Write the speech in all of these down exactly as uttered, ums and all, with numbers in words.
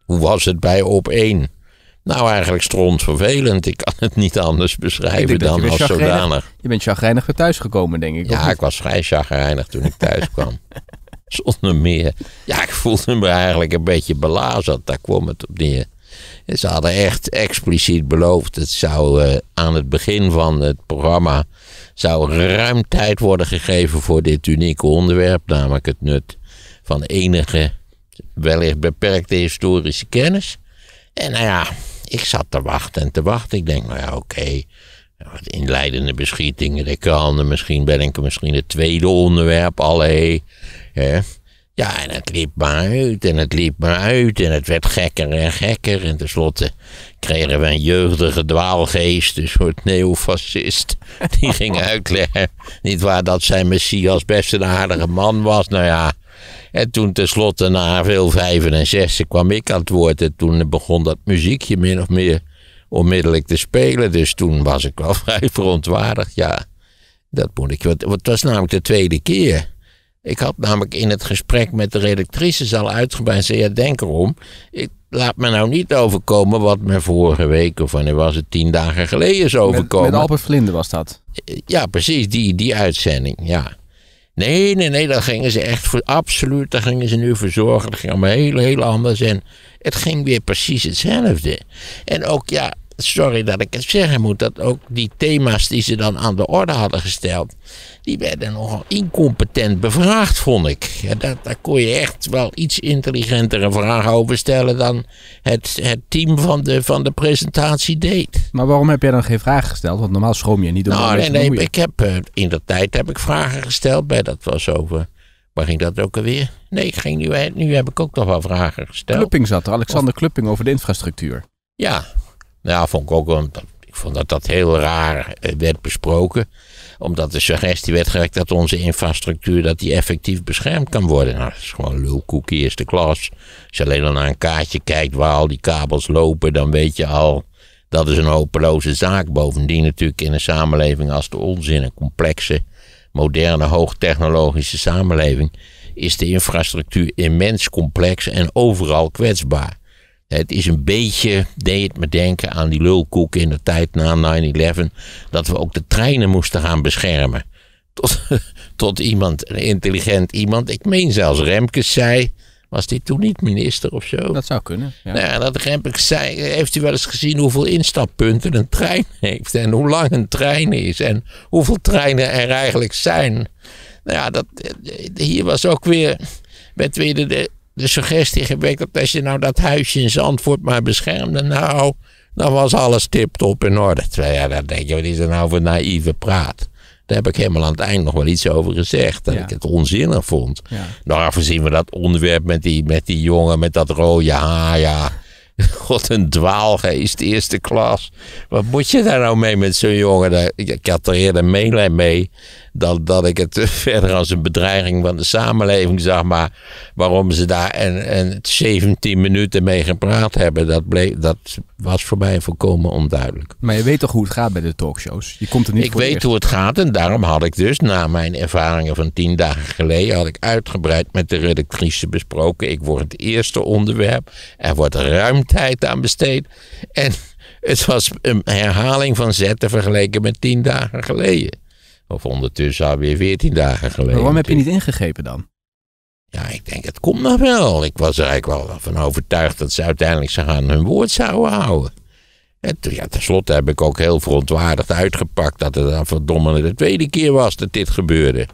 hoe was het bij Op één? Nou, eigenlijk strontvervelend. Ik kan het niet anders beschrijven dan als zodanig. Je bent chagrijnig weer thuisgekomen, denk ik. Ja, ik was vrij chagrijnig toen ik thuis kwam. Zonder meer. Ja, ik voelde me eigenlijk een beetje belazerd. Daar kwam het op neer. Ze hadden echt expliciet beloofd. Het zou uh, aan het begin van het programma zou ruim tijd worden gegeven voor dit unieke onderwerp. Namelijk het nut van enige, wellicht beperkte historische kennis. En nou ja, ik zat te wachten en te wachten. Ik denk, nou ja, oké. Okay. Wat inleidende beschietingen, de kranden. Misschien ben ik misschien het tweede onderwerp. Allee. Hè. Ja, en het liep maar uit en het liep maar uit. En het werd gekker en gekker. En tenslotte kregen we een jeugdige dwaalgeest. Een soort neofascist. Die ging uitleggen, niet waar, dat zijn Messias best een aardige man was. Nou ja. En toen tenslotte na veel vijven en zessen kwam ik aan het woord. En toen begon dat muziekje min of meer onmiddellijk te spelen. Dus toen was ik wel vrij verontwaardigd. Ja, dat moet ik. Want het was namelijk de tweede keer. Ik had namelijk in het gesprek met de redactrices al uitgebreid zei, ja, denk erom. Ik laat me nou niet overkomen wat me vorige week, of wanneer was het, tien dagen geleden is overkomen. Met, met Albert Vlinde was dat? Ja, precies, die, die uitzending, ja. Nee, nee, nee, daar gingen ze echt voor, absoluut, daar gingen ze nu voor zorgen. Dat ging allemaal heel, heel anders en het ging weer precies hetzelfde. En ook, ja, sorry dat ik het zeggen moet, dat ook die thema's die ze dan aan de orde hadden gesteld, die werden nogal incompetent bevraagd, vond ik. Ja, daar, daar kon je echt wel iets intelligentere vragen over stellen dan het, het team van de, van de presentatie deed. Maar waarom heb jij dan geen vragen gesteld? Want normaal schroom je niet. Om nou, nee, nee, ik heb, uh, in de tijd heb ik vragen gesteld. Bij, dat was over, waar ging dat ook alweer? Nee, ik ging nu, nu heb ik ook nog wel vragen gesteld. Klupping zat er, Alexander of, Klupping over de infrastructuur. Ja, nou, vond ik ook wel, ik vond dat dat heel raar werd besproken. Omdat de suggestie werd gewekt dat onze infrastructuur dat die effectief beschermd kan worden. Nou, dat is gewoon lulkoek eerste klas. Als je alleen al naar een kaartje kijkt waar al die kabels lopen, dan weet je al, dat is een hopeloze zaak. Bovendien natuurlijk in een samenleving als de onzin, een complexe, moderne, hoogtechnologische samenleving, is de infrastructuur immens complex en overal kwetsbaar. Het is een beetje, deed het me denken aan die lulkoek in de tijd na nine eleven, dat we ook de treinen moesten gaan beschermen. Tot, tot iemand, een intelligent iemand, ik meen zelfs Remkes zei, was dit toen niet minister of zo? Dat zou kunnen, ja. Nou ja, dat Remkes zei, heeft u wel eens gezien hoeveel instappunten een trein heeft en hoe lang een trein is en hoeveel treinen er eigenlijk zijn. Nou ja, dat, hier was ook weer, werd weer de, de De suggestie gewekt dat als je nou dat huisje in Zandvoort maar beschermde, nou, dan was alles tip-top in orde. Terwijl ja, dan denk je, wat is er nou voor naïeve praat? Daar heb ik helemaal aan het eind nog wel iets over gezegd. Dat ja. ik het onzinnig vond. Ja. Nou, voorzien we dat onderwerp met die, met die jongen met dat rode haar, ja. God, een dwaalgeest, eerste klas. Wat moet je daar nou mee met zo'n jongen? Ik had er eerder meelijn mee dat, dat ik het verder als een bedreiging van de samenleving zag. Maar waarom ze daar een, een zeventien minuten mee gepraat hebben, dat, bleef, dat was voor mij volkomen onduidelijk. Maar je weet toch hoe het gaat bij de talkshows? Je komt er niet ik voor weet eerst. hoe het gaat en daarom had ik dus, na mijn ervaringen van tien dagen geleden, had ik uitgebreid met de redactrice besproken. Ik word het eerste onderwerp. Er wordt ruim tijd aan besteed. En het was een herhaling van zetten vergeleken met tien dagen geleden. Of ondertussen alweer veertien dagen geleden. Maar waarom heb je niet ingegrepen dan? Ja, ik denk het komt nog wel. Ik was er eigenlijk wel van overtuigd dat ze uiteindelijk zich aan hun woord zouden houden. En ja, tenslotte heb ik ook heel verontwaardigd uitgepakt dat het dan verdomme de tweede keer was dat dit gebeurde.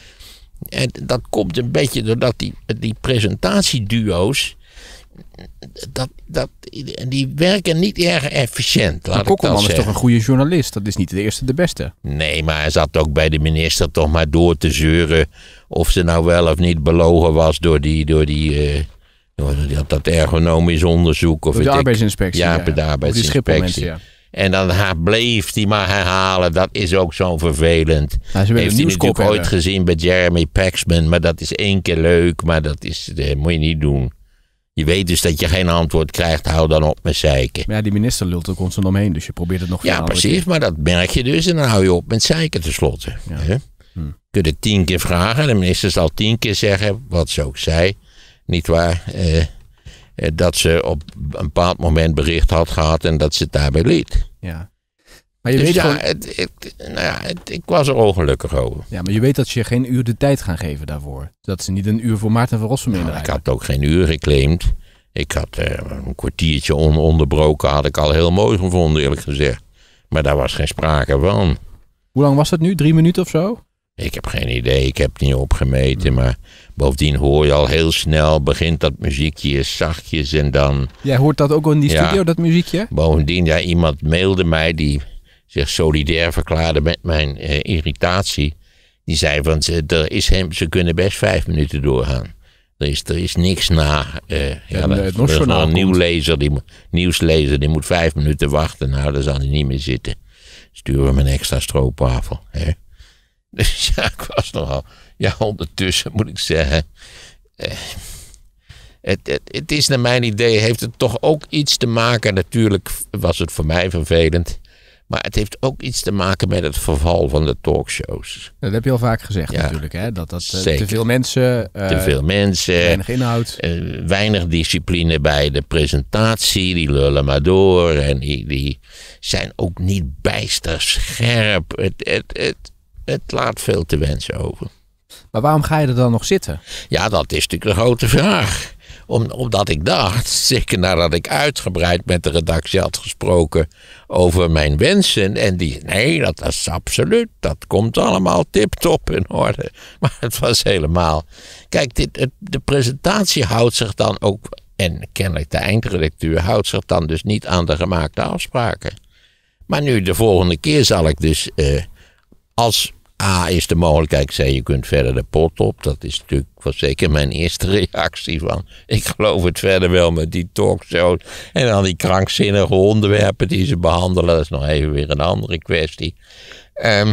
En dat komt een beetje doordat die, die presentatieduo's, Dat, dat, die werken niet erg efficiënt. Laat Kokkelman is toch een goede journalist? Dat is niet de eerste de beste. Nee, maar hij zat ook bij de minister toch maar door te zeuren of ze nou wel of niet belogen was door die, door die, uh, door die dat ergonomisch onderzoek. Of door de arbeidsinspectie. Ja, ja, bij de arbeidsinspectie. Ja. En dan haar bleef hij maar herhalen. Dat is ook zo vervelend. Nou, heeft hij natuurlijk hebben. ooit gezien bij Jeremy Paxman. Maar dat is één keer leuk. Maar dat is, dat moet je niet doen. Je weet dus dat je geen antwoord krijgt, hou dan op met zeiken. Maar ja, die minister lult er constant omheen, dus je probeert het nog Ja, precies, maar dat merk je dus en dan hou je op met zeiken tenslotte. Ja. Hm. Je kunt het tien keer vragen, de minister zal tien keer zeggen, wat ze ook zei, niet waar. Uh, eh, dat ze op een bepaald moment bericht had gehad en dat ze het daarbij liet. Ja. Maar je Dus weet ja, gewoon... het, het, nou ja het, ik was er ongelukkig over. Ja, maar je weet dat ze je geen uur de tijd gaan geven daarvoor. Dat ze niet een uur voor Maarten van Rossum Nou, inrijden. ik had ook geen uur geclaimd. Ik had uh, een kwartiertje ononderbroken, had ik al heel mooi gevonden, eerlijk gezegd. Maar daar was geen sprake van. Hoe lang was het nu? Drie minuten of zo? Ik heb geen idee, ik heb het niet opgemeten. Maar bovendien hoor je al heel snel, begint dat muziekje zachtjes en dan... Jij hoort dat ook in die Ja. studio, dat muziekje? Bovendien, ja, iemand mailde mij die zich solidair verklaarde met mijn uh, irritatie. Die zei van, ze, er is hem, ze kunnen best vijf minuten doorgaan. Er is, er is niks na. Uh, ja, En, er, uh, het er is nog Nationaal een komt. nieuwslezer die, mo- nieuwslezer, die moet vijf minuten wachten. Nou, daar zal hij niet meer zitten. Sturen we hem een extra stroopwafel. Hè? Dus ja, ik was nogal... Ja, ondertussen moet ik zeggen... Uh, het, het, het is naar mijn idee, heeft het toch ook iets te maken... Natuurlijk was het voor mij vervelend... Maar het heeft ook iets te maken met het verval van de talkshows. Dat heb je al vaak gezegd Ja, natuurlijk. Hè? Dat, dat uh, zeker. te veel mensen, uh, Te veel mensen, weinig inhoud. uh, weinig discipline bij de presentatie. Die lullen maar door en die, die zijn ook niet bijster scherp. Het, het, het, het laat veel te wensen over. Maar waarom ga je er dan nog zitten? Ja, dat is natuurlijk de grote vraag. Om, omdat ik dacht, zeker nadat ik uitgebreid met de redactie had gesproken over mijn wensen. En die, nee, dat is absoluut, dat komt allemaal tip-top in orde. Maar het was helemaal... Kijk, dit, het, de presentatie houdt zich dan ook, en kennelijk de eindredacteur, houdt zich dan dus niet aan de gemaakte afspraken. Maar nu, de volgende keer zal ik dus, eh, als... A is de mogelijkheid, ik zei je kunt verder de pot op. Dat is natuurlijk was zeker mijn eerste reactie van. Ik geloof het verder wel met die talkshows. En dan die krankzinnige onderwerpen die ze behandelen. Dat is nog even weer een andere kwestie. Um,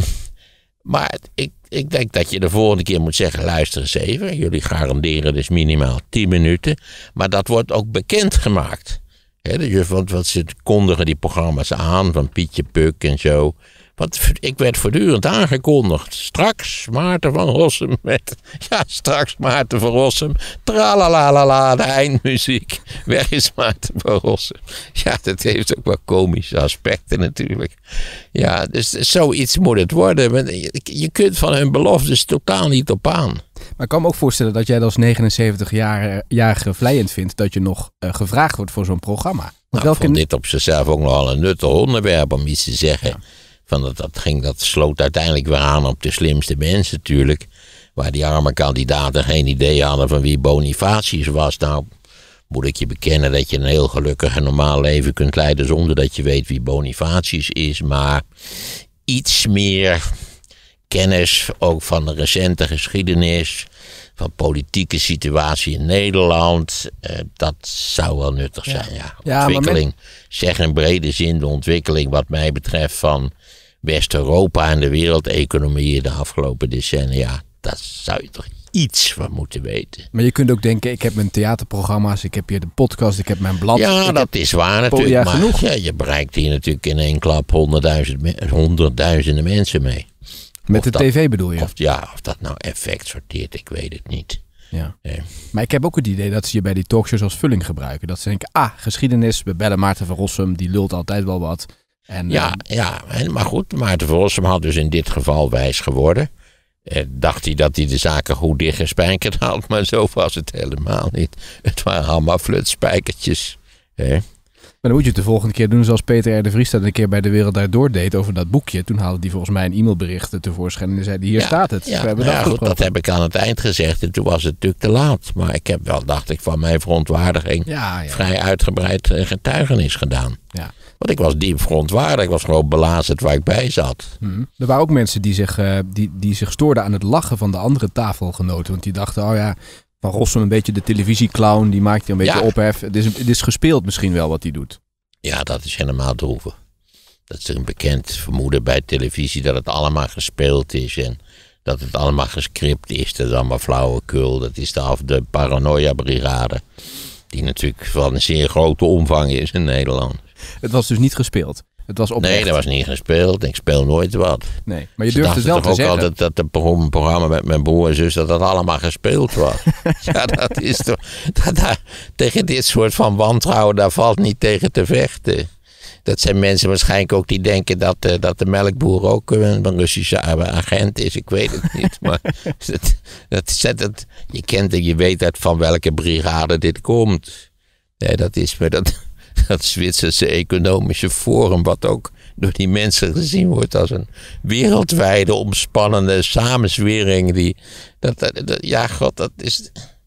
maar ik, ik denk dat je de volgende keer moet zeggen. Luister eens even. Jullie garanderen dus minimaal tien minuten. Maar dat wordt ook bekendgemaakt. He, dus, want, want ze kondigen die programma's aan. Van Pietje Puk en zo. Want ik werd voortdurend aangekondigd. Straks Maarten van Rossum met... Ja, straks Maarten van Rossum. Tralalala, de eindmuziek. Weg is Maarten van Rossum. Ja, dat heeft ook wel komische aspecten natuurlijk. Ja, dus zoiets moet het worden. Je kunt van hun beloftes totaal niet op aan. Maar ik kan me ook voorstellen dat jij dat als negenenzeventigjarige vlijend vindt... dat je nog uh, gevraagd wordt voor zo'n programma. Want Nou, welke... ik vond dit op zichzelf ook nogal een nuttig onderwerp om iets te zeggen... Ja. Van dat, dat, ging, dat sloot uiteindelijk weer aan op de slimste mensen natuurlijk. Waar die arme kandidaten geen idee hadden van wie Bonifatius was. Nou, moet ik je bekennen dat je een heel gelukkig en normaal leven kunt leiden... zonder dat je weet wie Bonifatius is. Maar iets meer kennis ook van de recente geschiedenis... van politieke situatie in Nederland. Eh, dat zou wel nuttig zijn, ja. ja. Ontwikkeling, ja, met... zeg in brede zin de ontwikkeling wat mij betreft van... West-Europa en de wereldeconomie de afgelopen decennia. Daar zou je toch iets van moeten weten. Maar je kunt ook denken, ik heb mijn theaterprogramma's, ik heb hier de podcast, ik heb mijn blad. Ja, dat is waar natuurlijk. Maar genoeg. Ja, je bereikt hier natuurlijk in één klap honderdduizend, honderdduizenden mensen mee. Met of de dat, tv bedoel je? Of, ja, of dat nou effect sorteert, ik weet het niet. Ja. Nee. Maar ik heb ook het idee dat ze je bij die talkshows als vulling gebruiken. Dat ze denken, ah, geschiedenis, we bellen Maarten van Rossum, die lult altijd wel wat. En, ja, uh, ja, maar goed, Maarten van Rossum had dus in dit geval wijs geworden. Eh, dacht hij dat hij de zaken goed dichtgespijkerd had, maar zo was het helemaal niet. Het waren allemaal flutspijkertjes. Eh. Maar dan moet je het de volgende keer doen zoals Peter R. de Vries dat een keer bij De Wereld Daardoor deed over dat boekje. Toen haalde hij volgens mij een e-mailbericht tevoorschijn en zei hier ja, staat het. Ja, we hebben ja, dat, goed, dat heb ik aan het eind gezegd en toen was het natuurlijk te laat. Maar ik heb wel, dacht ik, van mijn verontwaardiging ja, ja. vrij uitgebreid getuigenis gedaan. Ja. Want ik was diep verontwaardigd. Ik was gewoon belazerd waar ik bij zat. Hmm. Er waren ook mensen die zich, uh, die, die zich stoorden aan het lachen van de andere tafelgenoten. Want die dachten, oh ja, Van Rossum een beetje de televisieclown. Die maakt hier een beetje ja. ophef. Het is, het is gespeeld misschien wel wat hij doet. Ja, dat is helemaal droevig. Dat is een bekend vermoeden bij televisie dat het allemaal gespeeld is. En dat het allemaal gescript is. Dat is allemaal flauwekul. Dat is de, de paranoia-brigade. Die natuurlijk van een zeer grote omvang is in Nederland. Het was dus niet gespeeld. Het was oprecht. Nee, dat was niet gespeeld. Ik speel nooit wat. Nee, maar je durft het wel te ook zeggen. altijd dat het programma met mijn broer en zus, dat dat allemaal gespeeld was. Ja, dat is toch... Dat, dat, tegen dit soort van wantrouwen, daar valt niet tegen te vechten. Dat zijn mensen waarschijnlijk ook die denken dat, uh, dat de melkboer ook een Russische agent is. Ik weet het niet. Maar dat, dat, dat, dat, je kent en je weet uit van welke brigade dit komt. Nee, dat is maar dat, dat Zwitserse economische forum, wat ook door die mensen gezien wordt als een wereldwijde omspannende samenzwering. Die, dat, dat, dat, ja, god, dat is...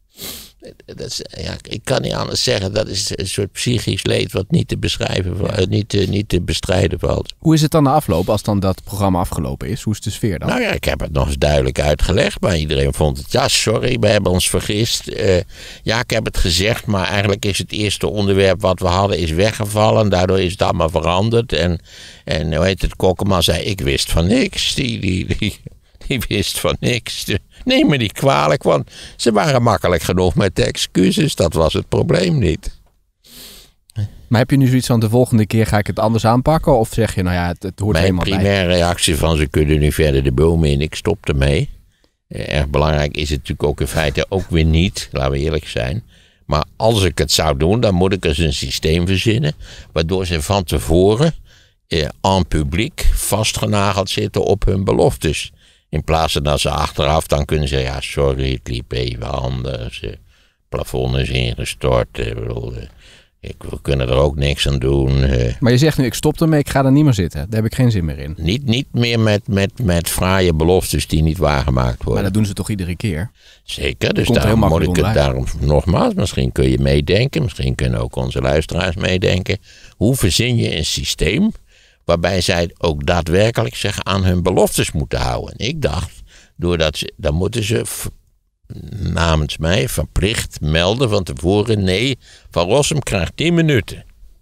Dat is, ja, ik kan niet anders zeggen, dat is een soort psychisch leed wat niet te beschrijven, ja. niet, te, niet te bestrijden valt. Hoe is het dan de afloop als dan dat programma afgelopen is? Hoe is de sfeer dan? Nou ja, ik heb het nog eens duidelijk uitgelegd, maar iedereen vond het, ja sorry, we hebben ons vergist. Uh, ja, ik heb het gezegd, maar eigenlijk is het eerste onderwerp wat we hadden is weggevallen. Daardoor is het allemaal veranderd. En, en hoe heet het, Kokkelman zei, ik wist van niks. Die, die, die, die wist van niks. Neem me niet kwalijk, want ze waren makkelijk genoeg met de excuses. Dat was het probleem niet. Maar heb je nu zoiets van de volgende keer ga ik het anders aanpakken? Of zeg je, nou ja, het, het hoort Mijn helemaal bij? Mijn primaire reactie van ze kunnen nu verder de bomen in. Ik stop ermee. Erg belangrijk is het natuurlijk ook in feite ook weer niet. Laten we eerlijk zijn. Maar als ik het zou doen, dan moet ik eens een systeem verzinnen. Waardoor ze van tevoren eh, en publiek vastgenageld zitten op hun beloftes. In plaats van dat ze achteraf dan kunnen zeggen, ja sorry, het liep even anders. Het plafond is ingestort. Ik bedoel, ik, we kunnen er ook niks aan doen. Maar je zegt nu, ik stop ermee, ik ga er niet meer zitten. Daar heb ik geen zin meer in. Niet, niet meer met, met, met fraaie beloftes die niet waargemaakt worden. Maar dat doen ze toch iedere keer? Zeker, dus daarom moet ik het daarom nogmaals. Misschien kun je meedenken, misschien kunnen ook onze luisteraars meedenken. Hoe verzin je een systeem waarbij zij ook daadwerkelijk zich aan hun beloftes moeten houden. En ik dacht, doordat ze, dan moeten ze v- namens mij verplicht melden van tevoren, nee, Van Rossum krijgt tien minuten.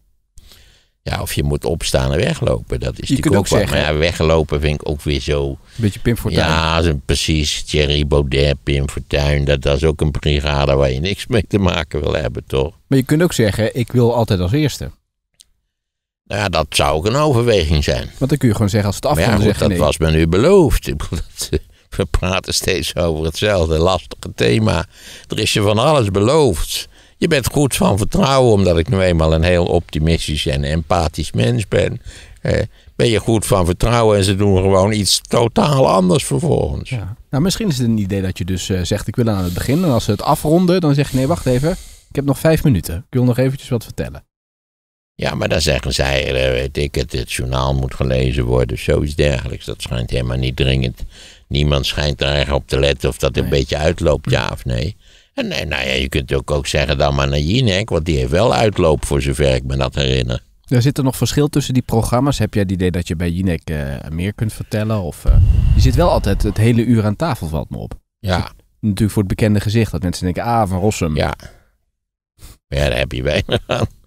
Ja, of je moet opstaan en weglopen. Dat is je kunt ook, ook zeggen. Maar ja, weglopen vind ik ook weer zo... Beetje Pim Fortuyn. Ja, precies. Thierry Baudet, Pim Fortuyn. Dat, dat is ook een brigade waar je niks mee te maken wil hebben, toch? Maar je kunt ook zeggen, ik wil altijd als eerste. Nou ja, dat zou ook een overweging zijn. Want dan kun je gewoon zeggen, als het afkomt, ja, zeg je dat nee. was me nu beloofd. We praten steeds over hetzelfde lastige thema. Er is je van alles beloofd. Je bent goed van vertrouwen, omdat ik nu eenmaal een heel optimistisch en empathisch mens ben. Eh, ben je goed van vertrouwen en ze doen gewoon iets totaal anders vervolgens. Ja. Nou, misschien is het een idee dat je dus uh, zegt, ik wil aan het begin. En als ze het afronden, dan zeg je, nee, wacht even. Ik heb nog vijf minuten. Ik wil nog eventjes wat vertellen. Ja, maar dan zeggen zij, weet ik het, het journaal moet gelezen worden, zoiets dergelijks. Dat schijnt helemaal niet dringend. Niemand schijnt er erg op te letten of dat nee. een beetje uitloopt, ja of nee. En, en nou ja, je kunt ook, ook zeggen dan maar naar Jinek, want die heeft wel uitloop voor zover ik me dat herinner. Er zit er nog verschil tussen die programma's. Heb jij het idee dat je bij Jinek uh, meer kunt vertellen? Of, uh, je zit wel altijd het hele uur aan tafel, valt me op. Ja. Natuurlijk voor het bekende gezicht, dat mensen denken, ah, Van Rossum. Ja. Maar ja, daar heb je weinig aan.